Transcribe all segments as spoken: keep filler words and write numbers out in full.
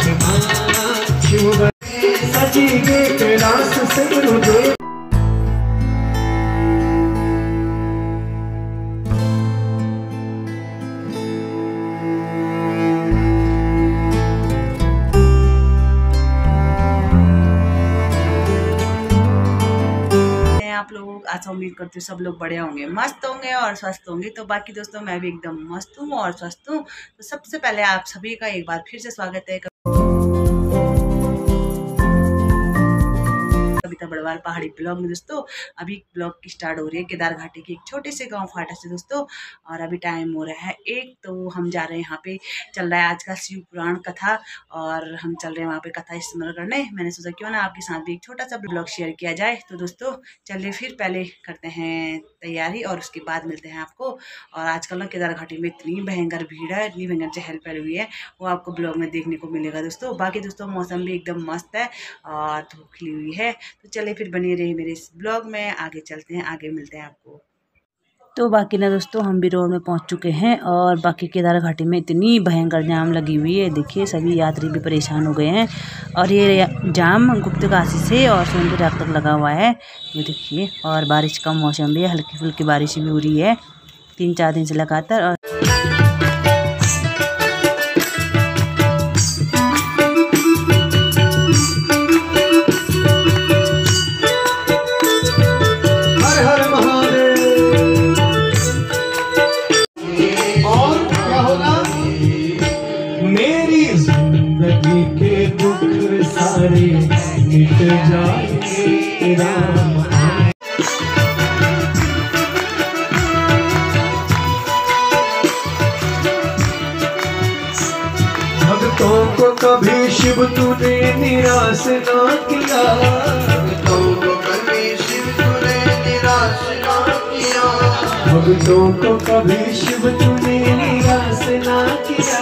सजी गे कैलाश सिमरु देव। आप लोग आज उम्मीद करती हूँ सब लोग बढ़िया होंगे, मस्त होंगे और स्वस्थ होंगे। तो बाकी दोस्तों मैं भी एकदम मस्त हूँ और स्वस्थ हूँ। तो सबसे पहले आप सभी का एक बार फिर से स्वागत है कविता बड़वाल पहाड़ी ब्लॉग में। दोस्तों अभी ब्लॉग की स्टार्ट हो रही है केदार घाटी की एक छोटे से गांव फाटा से दोस्तों, और अभी टाइम हो रहा है एक। तो हम जा रहे हैं, यहाँ पे चल रहा है आज का शिव पुराण कथा, और हम चल रहे हैं वहाँ पे कथा स्मरण करने। मैंने सोचा क्यों ना आपके साथ भी एक छोटा सा ब्लॉग शेयर किया जाए। तो दोस्तों चलिए फिर पहले करते हैं तैयारी और उसके बाद मिलते हैं आपको। और आजकल ना केदार घाटी में इतनी भयंकर भीड़ है, इतनी भयंकर चहल पहल हुई है, वो आपको ब्लॉग में देखने को मिलेगा दोस्तों। बाकी दोस्तों मौसम भी एकदम मस्त है और धूप खिली हुई है। तो चलिए फिर बने रहिए मेरे इस ब्लॉग में, आगे चलते हैं, आगे मिलते हैं आपको। तो बाकी ना दोस्तों हम भी रोड में पहुंच चुके हैं, और बाकी केदार घाटी में इतनी भयंकर जाम लगी हुई है, देखिए सभी यात्री भी परेशान हो गए हैं। और ये जाम गुप्तकाशी से और सोनपुर तक लगा हुआ है, ये देखिए। और बारिश का मौसम भी है, हल्की फुल्की बारिश भी हो रही है तीन चार दिन से लगातार। और मिट जाएंगे राम आए। भक्तों को कभी शिव तूने निराश ना किया, भक्तों को कभी शिव तूने निराश ना किया, भक्तों को कभी शिव तूने निराश ना किया।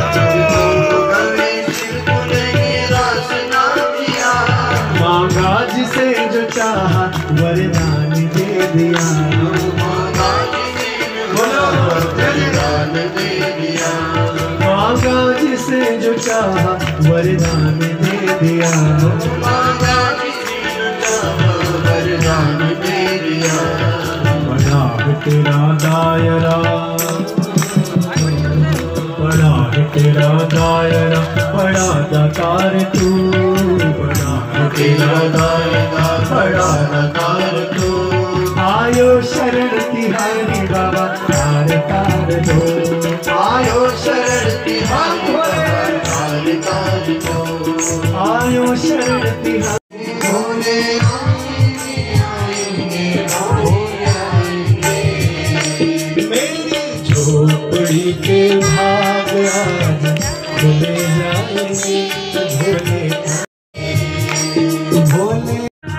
मांगा जिसे जो चाहा वरदान दे दिया, वरदान दे दिया। मांगा जिसे जो चाहा वरदान दे दिया, वरदान दे दिया। बड़ा है तेरा दायरा, बड़ा है तेरा दायरा, बड़ा दातार तू, तेरा दायरा बड़ा दातार तू। आयो शरण तिहारी बाबा तार तार दो, आयो शरण तिहारी बाबा तार तार दो, आयो शरण तिहारी भोले आएंगे, भोले आएंगे। मेरी झोपड़ी के भाग आज खुले जाएंगे, भोले भोले।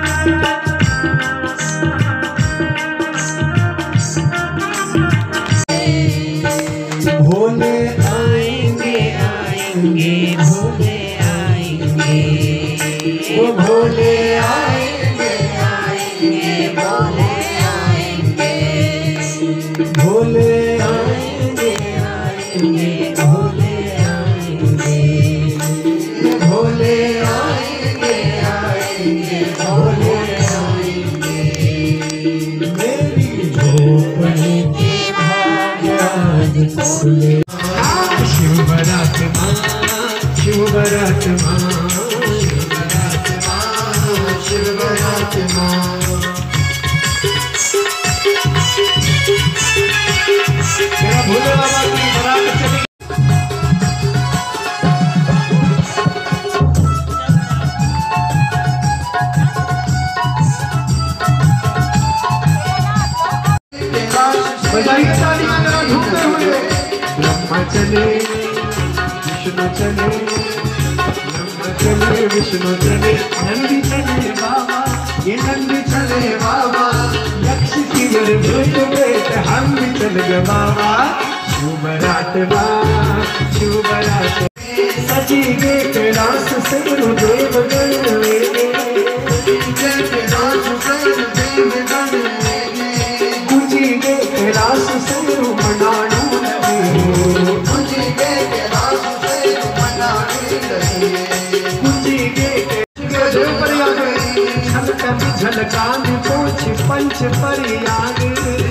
भोले आएंगे आएंगे भोले आएंगे, वो भोले आएंगे आएंगे भोले आएंगे, भोले आएंगे आएंगे भोले आएंगे, भोले आएंगे आएंगे भोले आएंगे। मेरी झोपड़ी के भाग्य आज खुले। शिव बरात माँ, शिव बरात माँ, शिव बरात माँ, शिव बरात माँ। मेरा भोले बाबा की बरात चली। बजाइए ताली की तरह झूमते हुए। ब्रह्मा चले विष्णु चले, ब्रह्मा चले विष्णु चले, नंदी चले बाबा, ये नंदी चले बाबा। यक्ष की मेरे भूत बेट हम भी चल गए बाबा। शिव बरात माँ, शिव बरात सजी गे कैलाश सिमरु देव गण वेगे, कैलाश सिमरु देव गण वेगे। कुची गे कैलाश सिमरु मनाणु लगे, कुची गे कैलाश सिमरु मनाणु झलकान पोछ पंच परियाग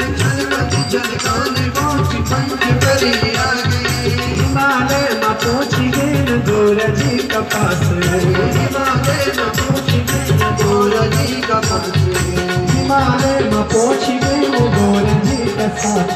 हिमालय में पहुँच गए गोरजी कपास हिमालय में पहुँच गए वो गोरजी का साथ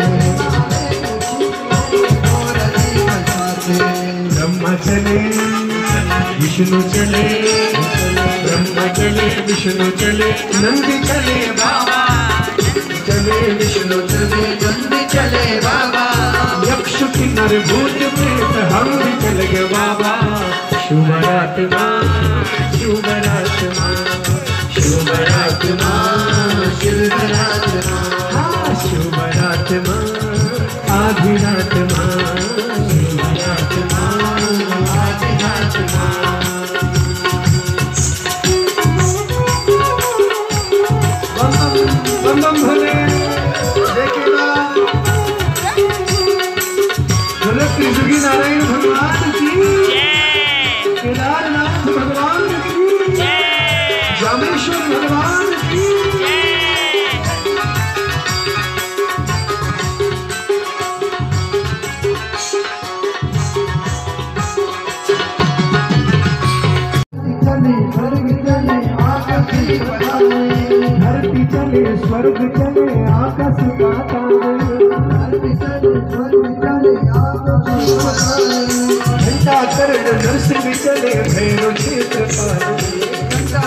ब्रह्मा चले विष्णु चले ब्रह्मा चले विष्णु चले नंदी चले बाबा चले विष्णु चले नंदी चले बाबा यक्ष किन्नर भूत प्रेत हम भी चल गए बाबा शुभरात्मा शुभरात्मा शुभरात्मा शुभरात्मा हाँ शुभरात्मा आधिरात्मा शुभरात्मा आधिरात्मा बम बम भोले देखेगा बोले त्रिजुगी नारायण भगवान की केदारनाथ भगवान की जामेश्वर भगवान की धरती चले स्वर्ग चले आकाश घंटा कर्ण नरसिंह चले भैरव क्षेत्र घंटा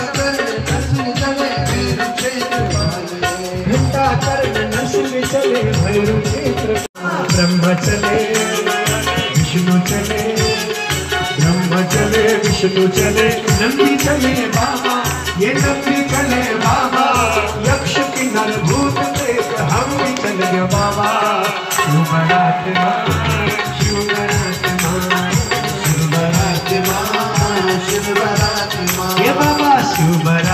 कर्ण नरसिंह चले भैरव क्षेत्र ब्रह्म चले विष्णु चले ब्रह्म चले विष्णु चले नंदी चले बाबा ये नंदी चले बाबा यक्ष किन्नर भूत प्रेत हम भी चल गए बाबा शुभरात्मा शुभरात्मा शुभरात्मा शुभरात्मा ये बाबा शुभरात्मा